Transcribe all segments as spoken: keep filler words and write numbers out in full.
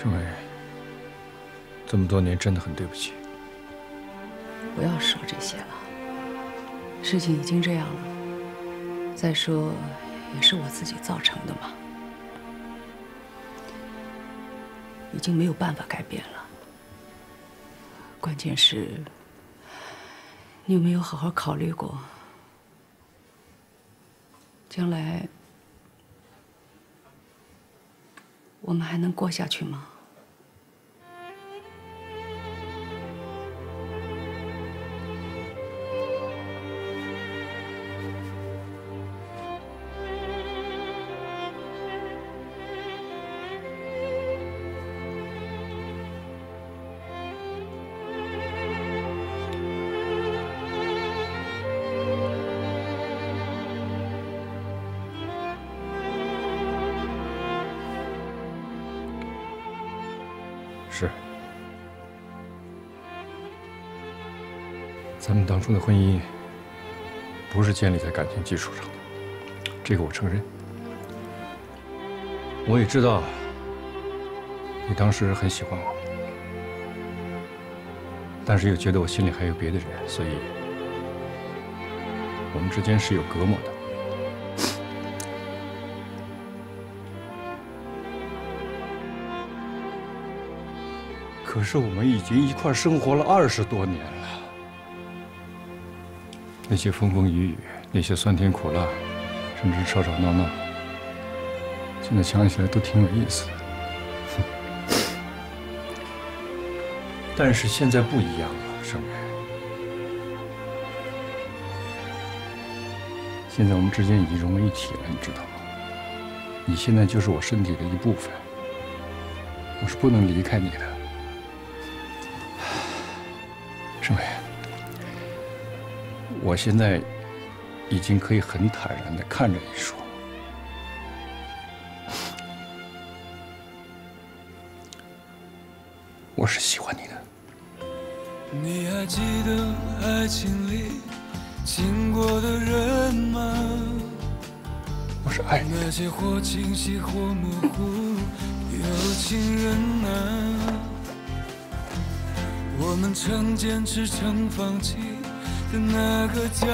盛伟，这么多年真的很对不起。 不要说这些了，事情已经这样了。再说，也是我自己造成的嘛，已经没有办法改变了。关键是，你有没有好好考虑过，将来我们还能过下去吗？ 是，咱们当初的婚姻不是建立在感情基础上的，这个我承认。我也知道你当时很喜欢我，但是又觉得我心里还有别的人，所以我们之间是有隔膜的。 可是我们已经一块生活了二十多年了，那些风风雨雨，那些酸甜苦辣，甚至吵吵闹闹，现在想起来都挺有意思的。但是现在不一样了，盛远。现在我们之间已经融为一体了，你知道吗？你现在就是我身体的一部分，我是不能离开你的。 盛伟，我现在已经可以很坦然地看着你说，我是喜欢你的。 你还记得爱情里经过的人吗？ 我是爱你的。 那些或清晰或模糊有情人啊。 我们曾坚持，曾放弃的那个家，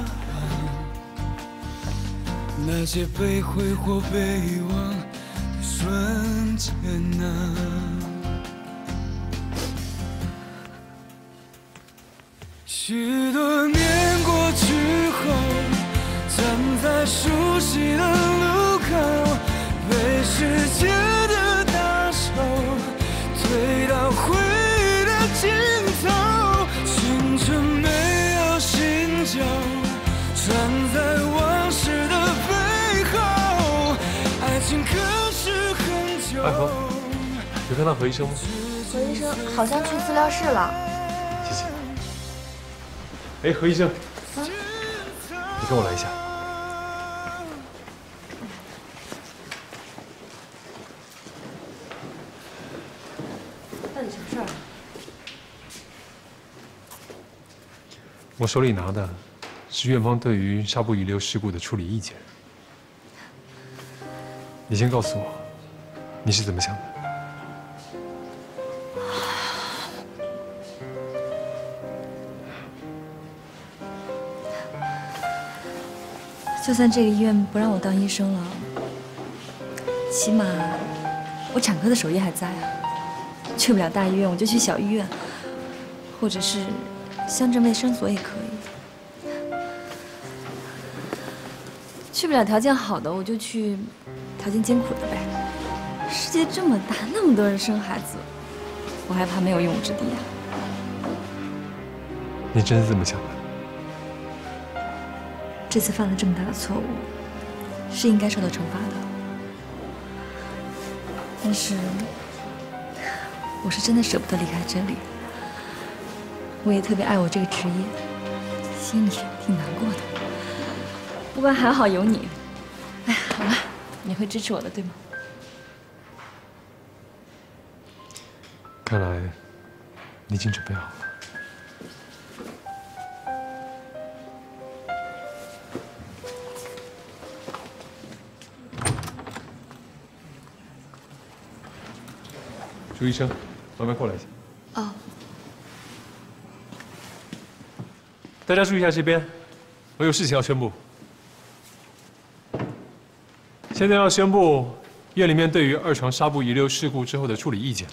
那些被挥霍、被遗忘的瞬间啊。许多年过去后，站在熟悉的路口，被世界的大手推到回忆的尽头，青春没有心酒，站在往事的背后，爱情可是很久。 安峰，有看到何医生吗？ 何医生好像去资料室了。 谢谢。哎，何医生， 啊， 你跟我来一下。 到底什么事儿？ 我手里拿的是院方对于纱布遗留事故的处理意见。你先告诉我，你是怎么想的？ 就算这个医院不让我当医生了，起码我产科的手艺还在啊。去不了大医院，我就去小医院，或者是乡镇卫生所也可以。去不了条件好的，我就去条件艰苦的呗。世界这么大，那么多人生孩子，我还怕没有用武之地啊。 你真是这么想的？ 这次犯了这么大的错误，是应该受到惩罚的。但是，我是真的舍不得离开这里。我也特别爱我这个职业，心里挺难过的。不过还好有你。哎，好了，你会支持我的，对吗？ 看来你已经准备好了。 朱医生，慢慢过来一下。 哦。 大家注意一下这边，我有事情要宣布。现在要宣布院里面对于二床纱布遗留事故之后的处理意见。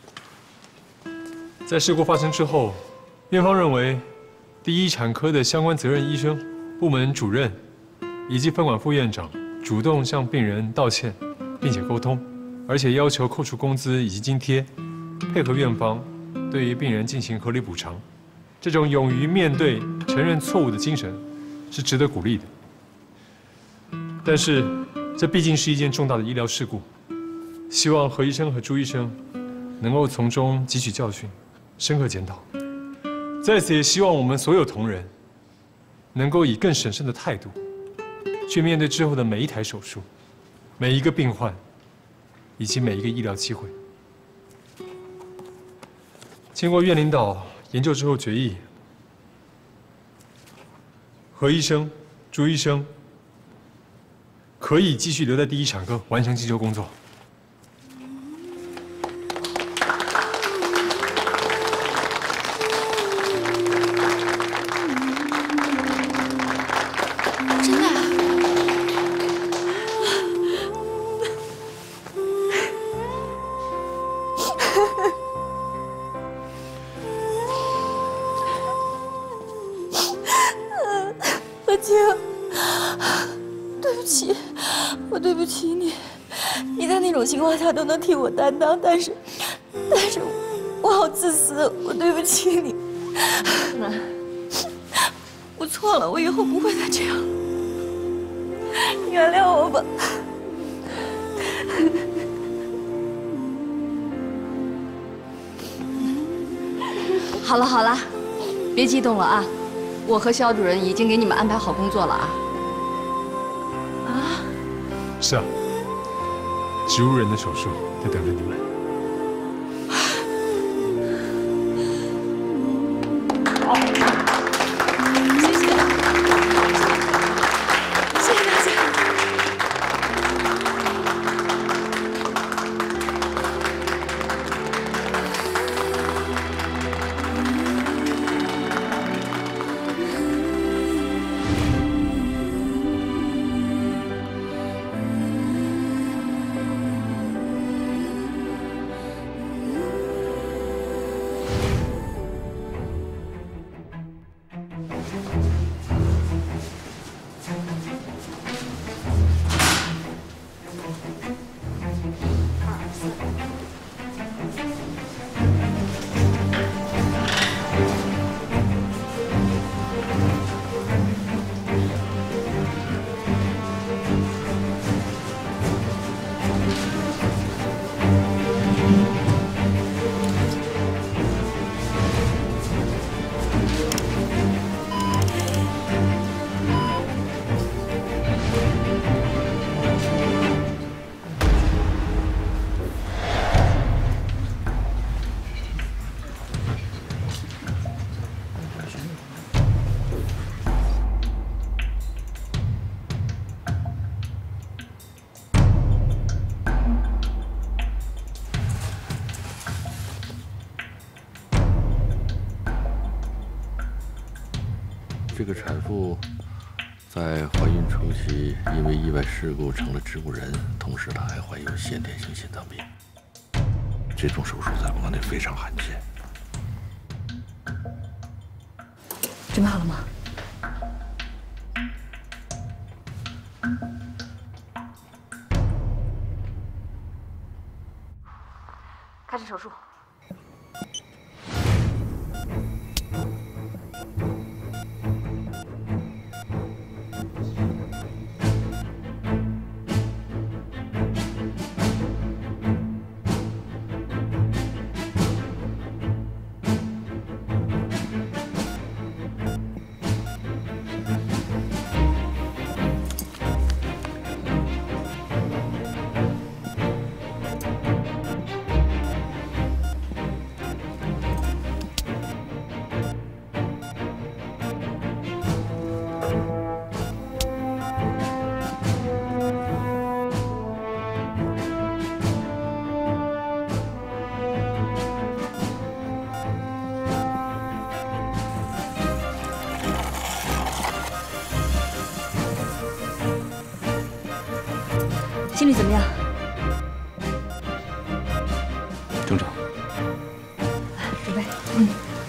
在事故发生之后，院方认为，第一产科的相关责任医生、部门主任以及分管副院长主动向病人道歉，并且沟通，而且要求扣除工资以及津贴，配合院方对于病人进行合理补偿。这种勇于面对、承认错误的精神是值得鼓励的。但是，这毕竟是一件重大的医疗事故，希望何医生和朱医生能够从中汲取教训，深刻检讨。在此也希望我们所有同仁能够以更审慎的态度，去面对之后的每一台手术、每一个病患，以及每一个医疗机会。经过院领导研究之后决议，何医生、朱医生可以继续留在第一产科完成急救工作。 真的啊？何静，对不起，我对不起你。你在那种情况下都能替我担当，但是，但是，我好自私，我对不起你。我错了，我以后不会再这样了。原谅我吧。 好了好了，别激动了啊！我和肖主任已经给你们安排好工作了啊。 啊？ 是啊，植物人的手术在等着你们。 好，谢谢，谢谢大家。 这个产妇在怀孕初期因为意外事故成了植物人，同时她还患有先天性心脏病。这种手术在国内非常罕见。 准备好了吗？ 开始手术。 心里怎么样？ 正常。 准备，嗯。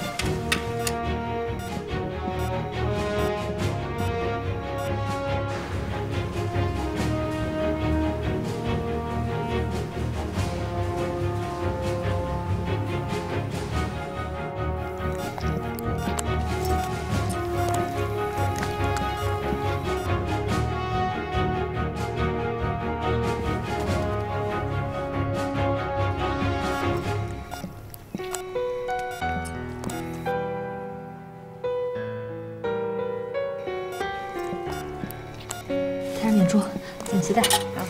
开始免注，紧脐带。好。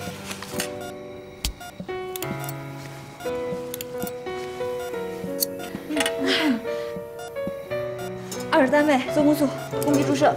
二十单位，做攻速，攻击注射。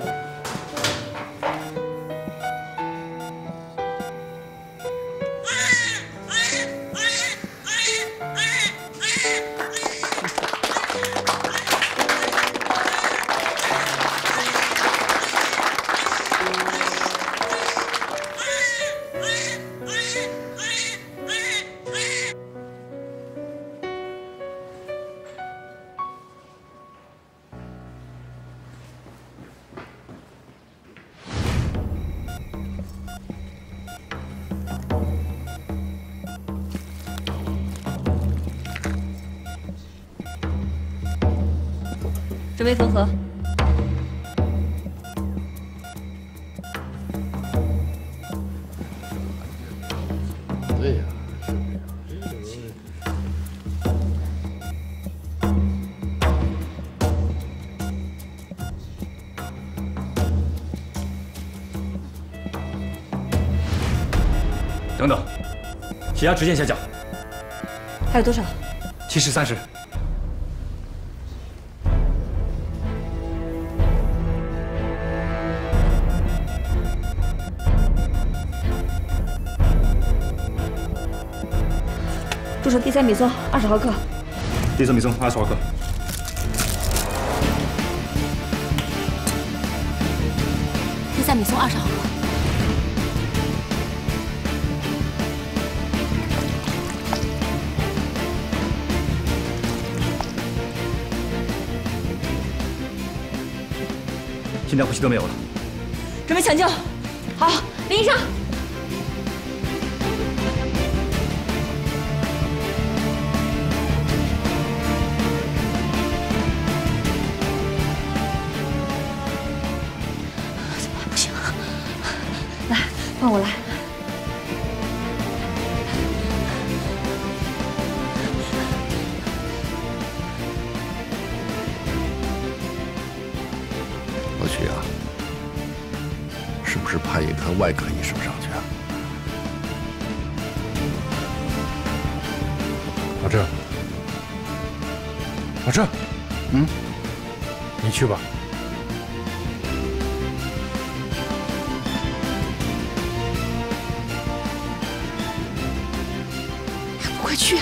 准备缝合。 对呀， 等等，血压直线下降， 还有多少？ 七十三十。 注射地塞米松二十毫克。 地塞米松二十毫克。 地塞米松二十毫克。 心跳呼吸都没有了。 准备抢救。好，林医生。 换我来。 老徐啊，是不是派一个外科医生上去啊？ 老郑，老郑，嗯，你去吧。 快去啊！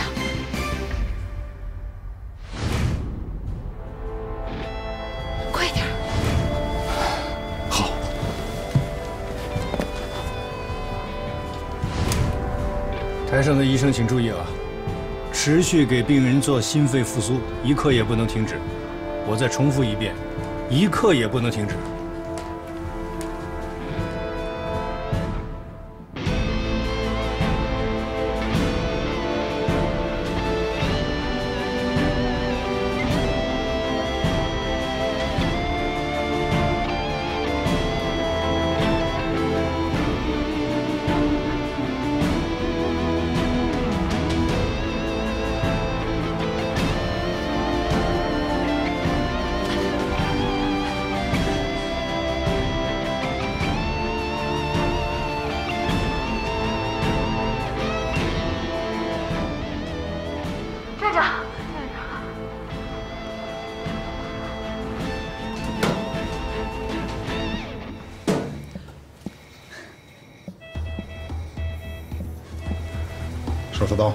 快点！ 好。台上的医生请注意啊，持续给病人做心肺复苏，一刻也不能停止。我再重复一遍，一刻也不能停止。 手术刀。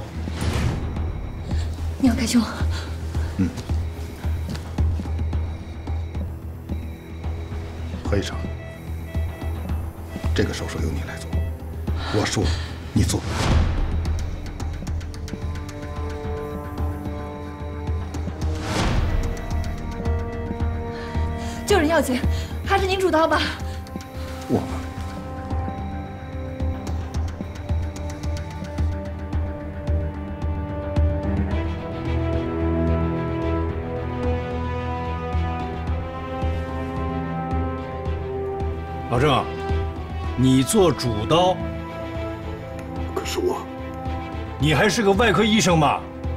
你要开胸。 嗯。何医生，这个手术由你来做。我说， 你坐。 救人要紧，还是您主刀吧。 我。 老郑，你做主刀， 可是我， 你还是个外科医生吧？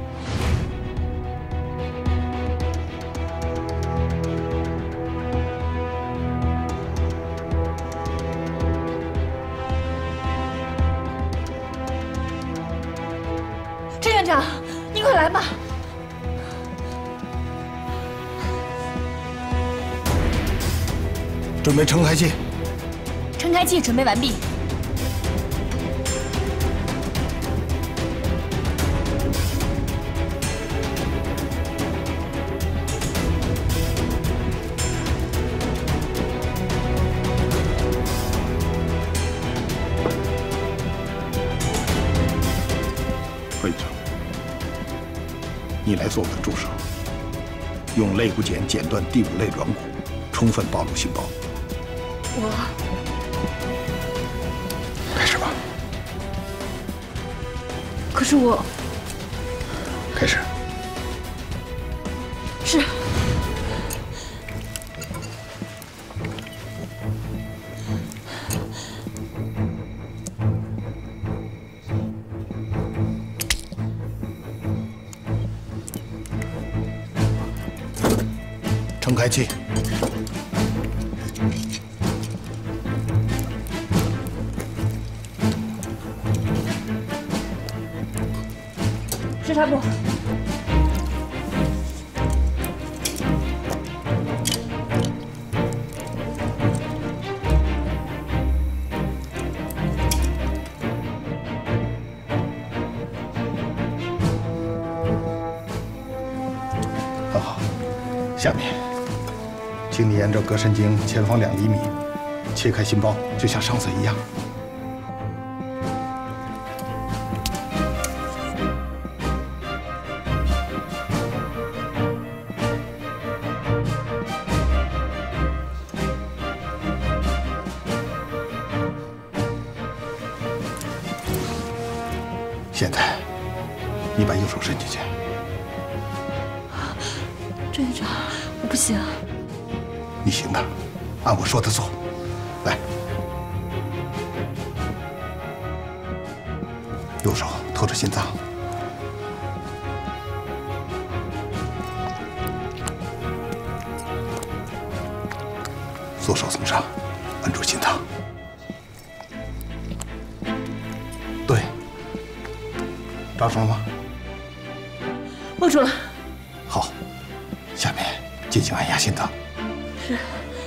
陈院长，您快来吧！ 准备撑开器。 撑开器准备完毕。 会长，你来做我的助手，用肋骨剪剪断第五肋软骨，充分暴露心包。 我。 开始吧。 可是我， 开始。 是。 撑开气。 是他不？ 很好，下面，请你沿着膈神经前方两厘米切开心包，就像上次一样。 现在，你把右手伸进去。 郑院长，我不行。 你行的，按我说的做。来，右手托着心脏，左手从上，按住心脏。对。 抓住了吗？ 握住了。 好，下面进行按压心脏。 是。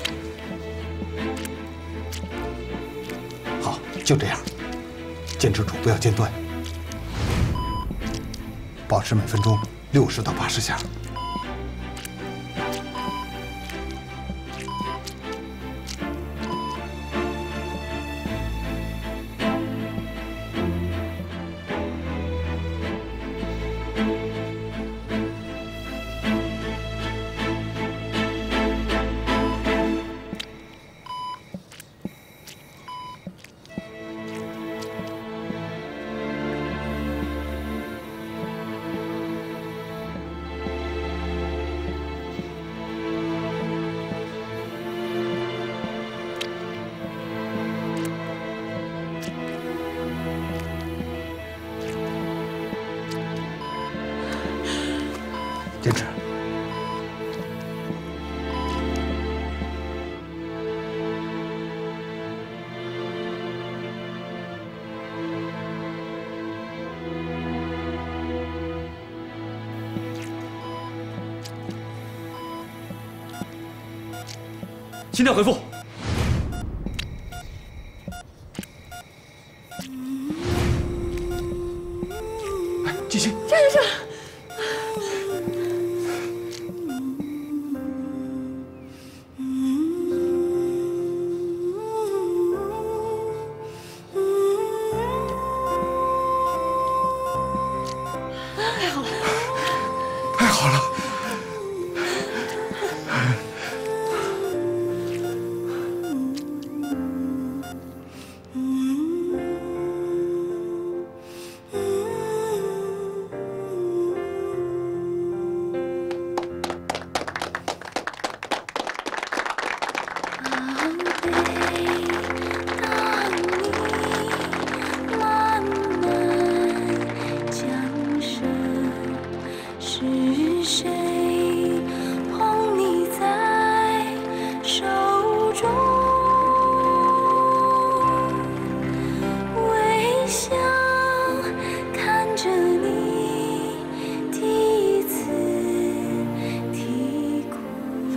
好，就这样，坚持住，不要间断，保持每分钟六十到八十下。坚持。 心跳回复。 来，继续。 张医生。 好，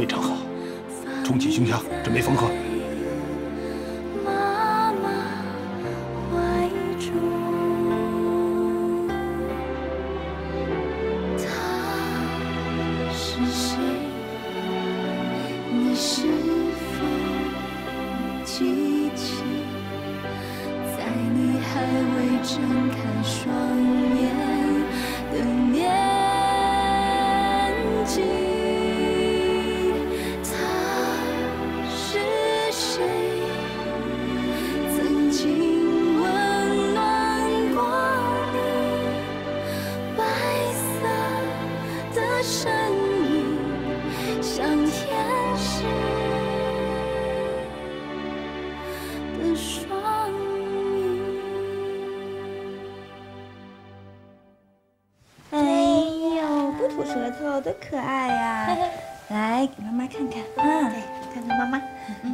非常好，重启胸腔，准备缝合。 多可爱呀！来，给妈妈看看。嗯，对，看看妈妈。嗯，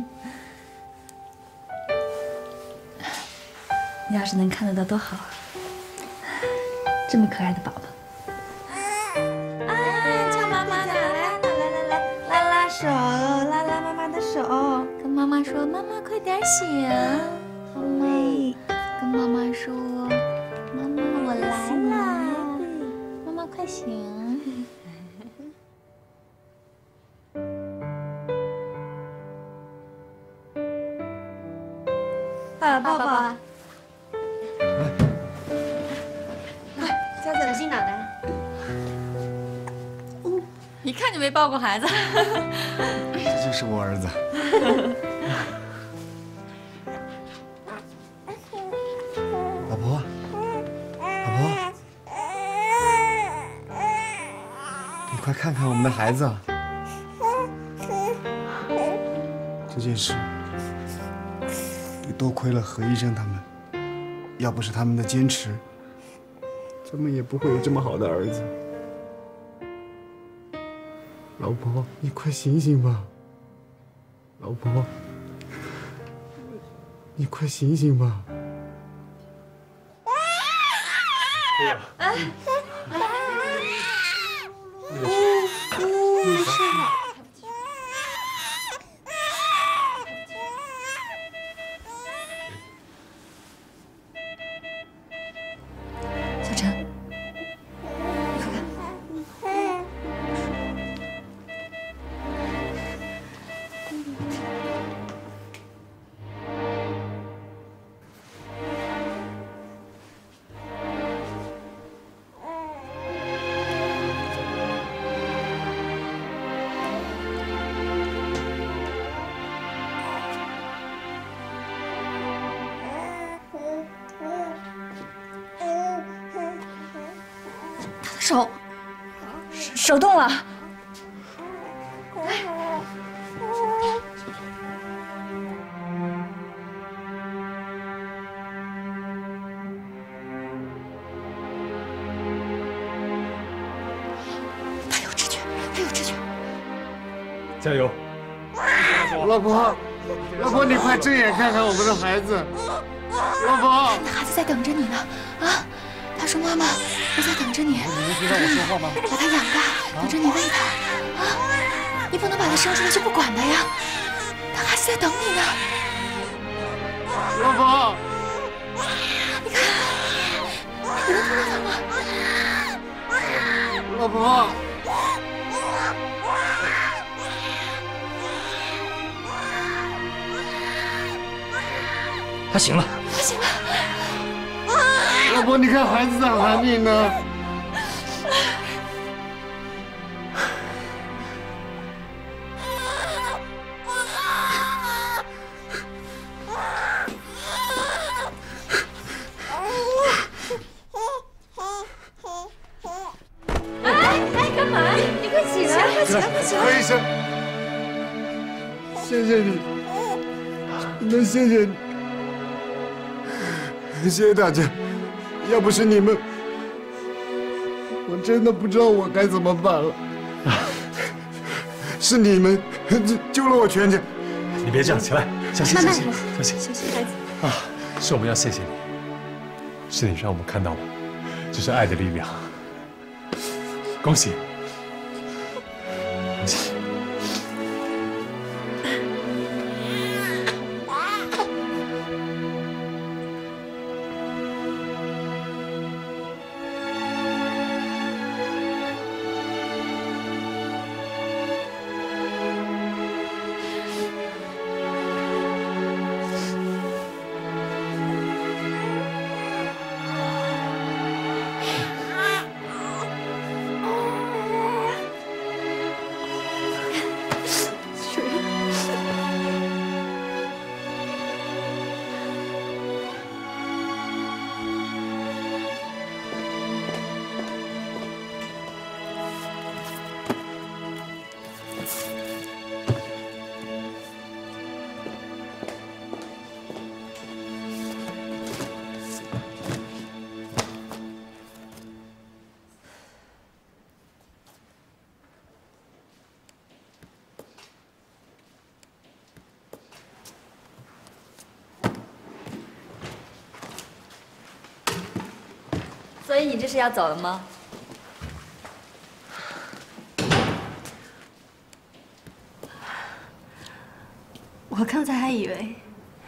你要是能看得到多好啊！这么可爱的宝宝。啊，叫妈妈呢！来，来来来，拉拉手，拉拉妈妈的手，跟妈妈说：“妈妈快点醒。”妈妈，跟妈妈说：“妈妈，我来啦！妈妈快醒。” 爸爸，抱抱。来，佳佳，小心脑袋。哦，一看就没抱过孩子。 这就是我儿子。老婆，老婆，你快看看我们的孩子啊！这件事。 多亏了何医生他们，要不是他们的坚持，咱们也不会有这么好的儿子。老婆，你快醒醒吧！老婆，你快醒醒吧！ 哎呀， 哎， 呜呜，没事吧？ 手，手动了。他有知觉，他有知觉。 加油！ 老婆，老婆，你快睁眼看看我们的孩子。老婆， 你的孩子在等着你呢，啊！他说：“妈妈，我在等着你。” 你能听到我说话吗？ 把他养大，等着你喂他。啊！你不能把他生出来就不管他呀，他孩子在等你呢。 老婆， 你看，你能听到他吗？ 老婆。 他醒了， 他醒了。 老婆，你看孩子在喊你呢。 哎哎，干嘛？你快起来，快起来，快起来！ 何医生，谢谢你，真的谢谢你。 谢谢大家，要不是你们，我真的不知道我该怎么办了。是你们救了我全家。 你别这样，起来，小心，小心，小心， 小心孩子。 啊，是我们要谢谢你，是你让我们看到了，这是爱的力量。恭喜，恭喜！ 所以你这是要走了吗？ 我刚才还以为……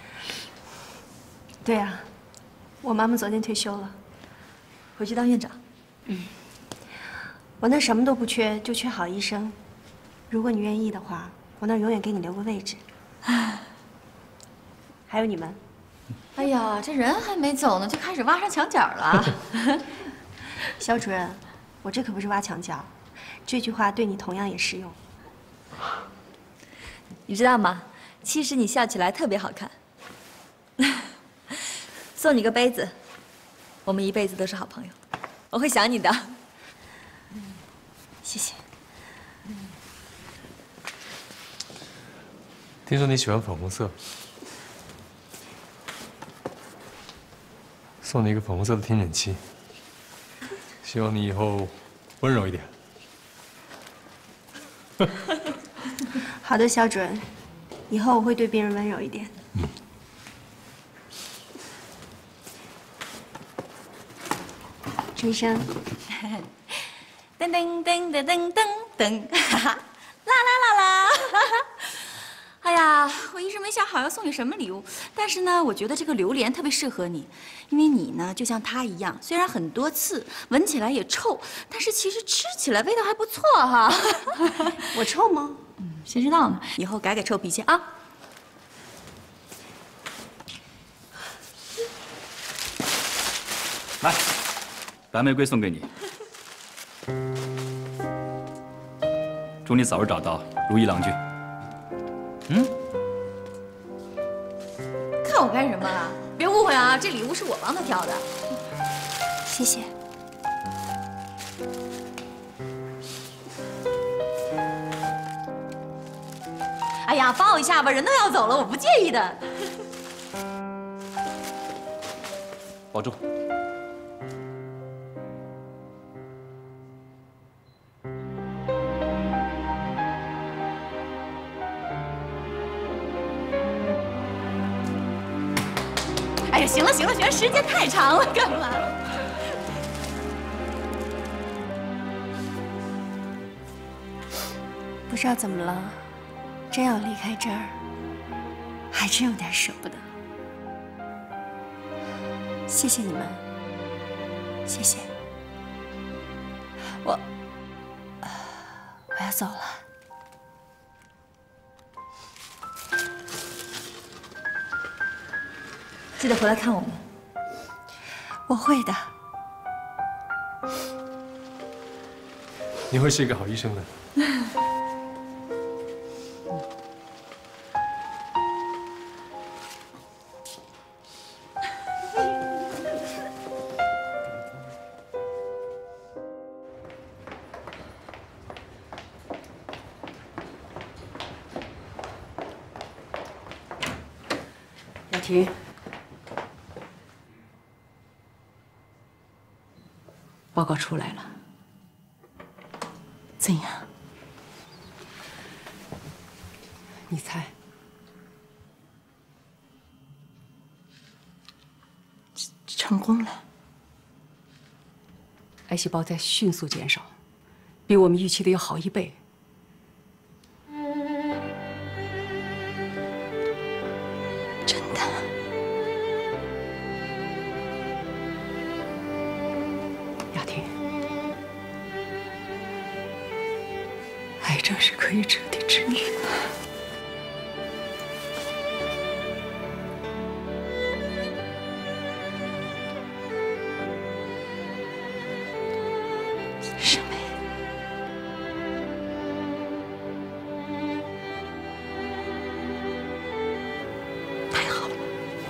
对啊，我妈妈昨天退休了， 回去当院长。 嗯，我那什么都不缺，就缺好医生。如果你愿意的话，我那永远给你留个位置。还有你们。 哎呀，这人还没走呢，就开始挖上墙角了。 肖主任，我这可不是挖墙脚，这句话对你同样也适用。 你知道吗？其实你笑起来特别好看。送你个杯子，我们一辈子都是好朋友，我会想你的。 谢谢。 听说你喜欢粉红色，送你一个粉红色的听诊器，希望你以后温柔一点。 好的，肖主任，以后我会对病人温柔一点。嗯。朱医生。 噔噔噔噔噔噔噔，哈哈，啦啦啦啦！哎呀，我一直没想好要送你什么礼物，但是呢，我觉得这个榴莲特别适合你，因为你呢就像它一样，虽然很多刺，闻起来也臭，但是其实吃起来味道还不错哈。 我臭吗？ 嗯，谁知道呢？以后改改臭脾气啊。 来，白玫瑰送给你，祝你早日找到如意郎君。嗯， 看我干什么啊？别误会啊，这礼物是我帮他挑的。 谢谢。 哎呀，抱一下吧，人都要走了，我不介意的。 保重。 哎呀，行了行了行了，时间太长了，干嘛？ 不知道怎么了，真要离开这儿，还真有点舍不得。谢谢你们，谢谢。我，我要走了。 记得回来看我们。 我会的。 你会是一个好医生的。 雅婷。报告出来了，怎样？你猜？成功了，癌细胞在迅速减少，比我们预期的要好一倍。 真的？ 雅婷，癌症是可以彻底治愈的。 盛梅，太好了，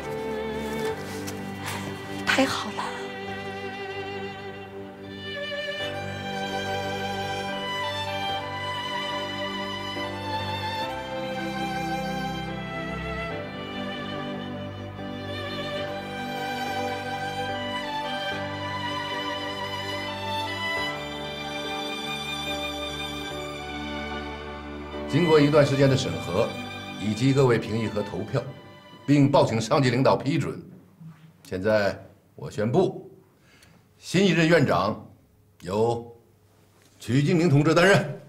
太好了。 经过一段时间的审核，以及各位评议和投票，并报请上级领导批准，现在我宣布， 新一任院长由曲敬明同志担任。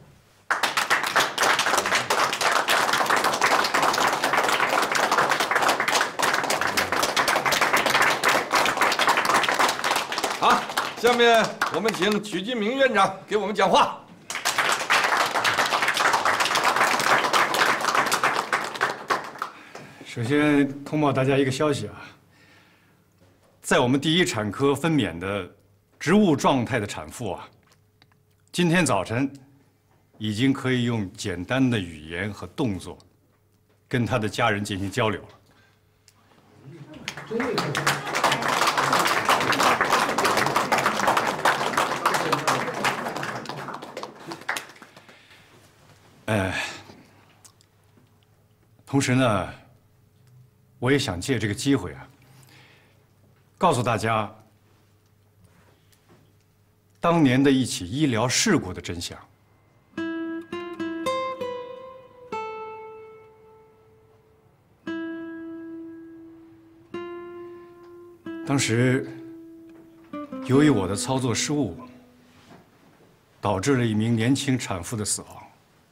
好，下面我们请曲敬明院长给我们讲话。 首先通报大家一个消息啊，在我们第一产科分娩的植物状态的产妇啊，今天早晨已经可以用简单的语言和动作跟她的家人进行交流了。呃，同时呢。 我也想借这个机会啊，告诉大家当年的一起医疗事故的真相。当时由于我的操作失误，导致了一名年轻产妇的死亡。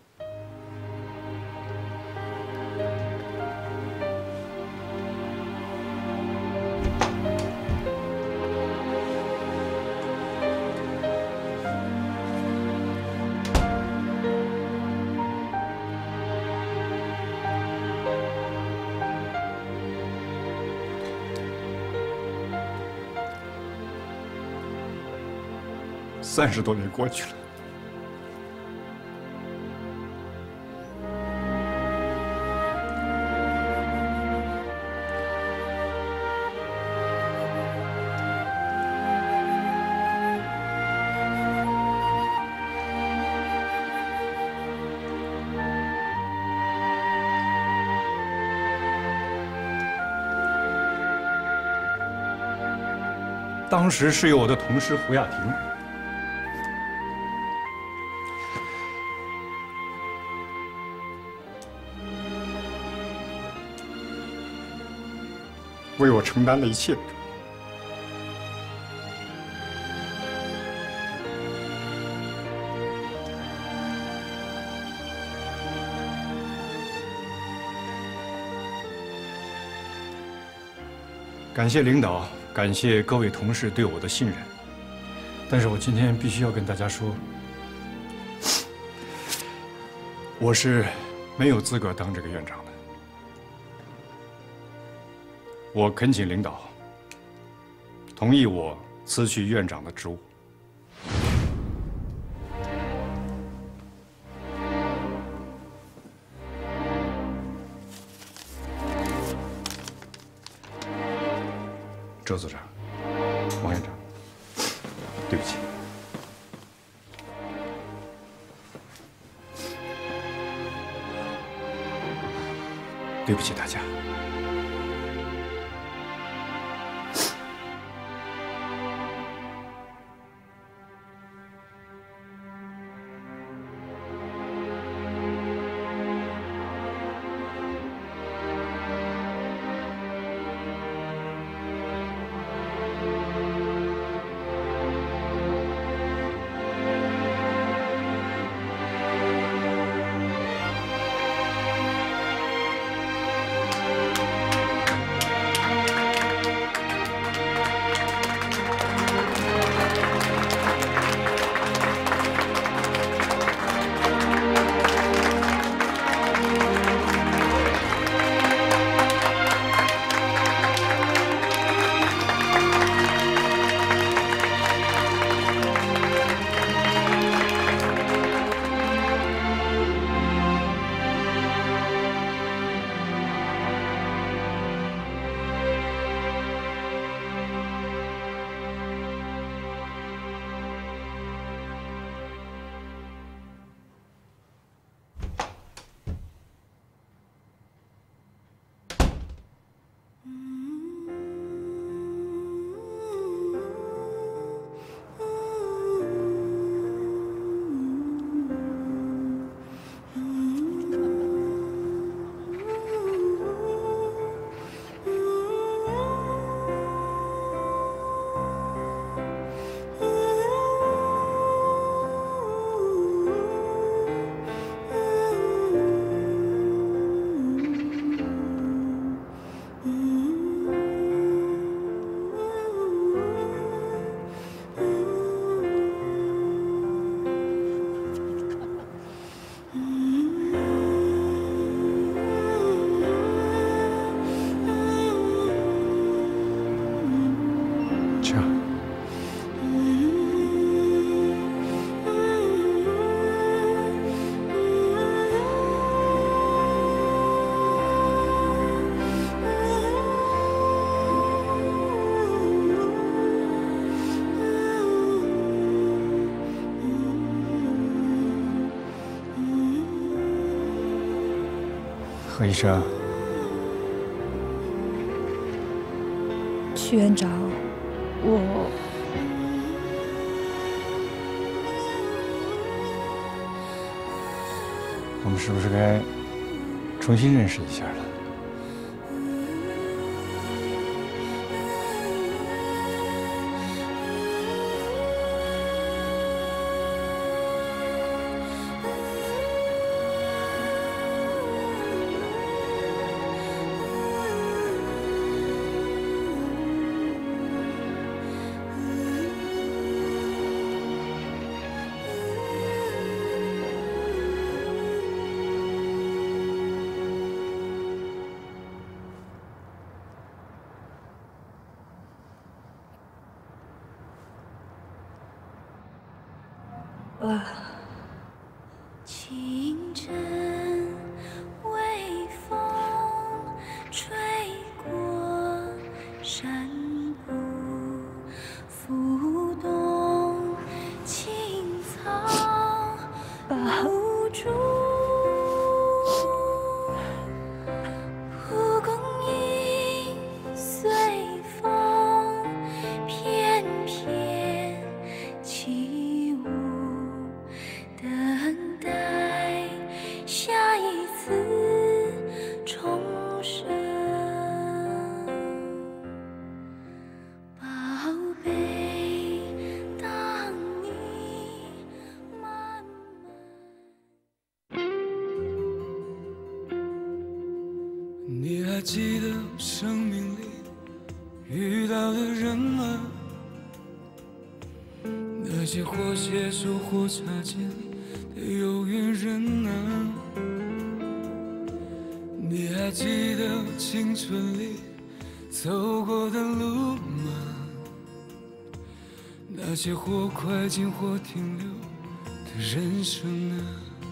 三十多年过去了，当时是由我的同事胡亚婷。 为我承担了一切。感谢领导，感谢各位同事对我的信任。但是我今天必须要跟大家说，我是没有资格当这个院长的。 我恳请领导同意我辞去院长的职务。周组长、王院长，对不起，对不起大家。 何医生， 徐院长，我我们是不是该重新认识一下了？ 啊。 清晨，微风吹过山谷，浮动青草无助。蒲公英随风翩翩起舞。等待下一次重生，宝贝，当你慢慢。 你还记得生命里遇到的人吗？那些或携手或擦肩的有缘人啊，你还记得青春里走过的路吗？那些或快进或停留的人生啊，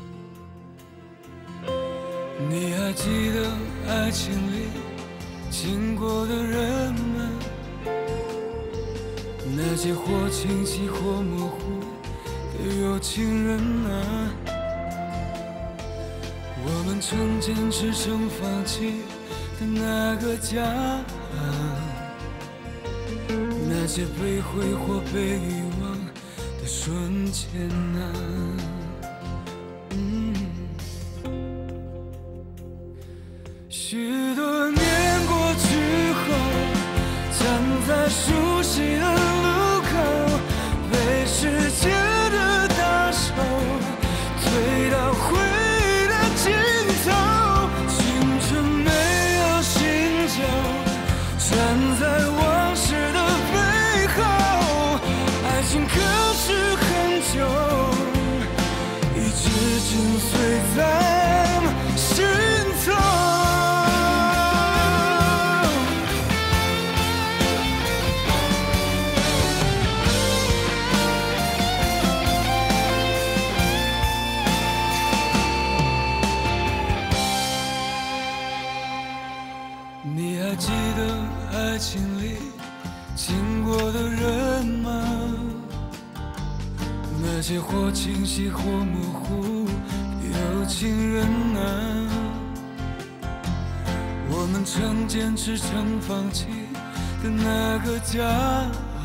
你还记得爱情里经过的人吗？那些或清晰或模糊的有情人啊，我们曾坚持曾放弃的那个家啊，那些被挥霍被遗忘的瞬间啊，嗯，许多年过去后，站在熟悉的路口，被时间的大手推到回忆的尽头，青春没有醒酒，站在往事的背后，爱情可是很久，一直紧随在心头。你还记得爱情里经过的人吗？那些或清晰或模糊有情人啊，我们曾坚持曾放弃的那个家啊，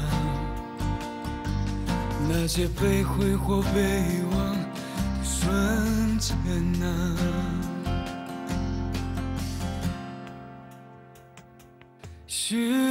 那些被挥霍被遗忘的瞬间啊，许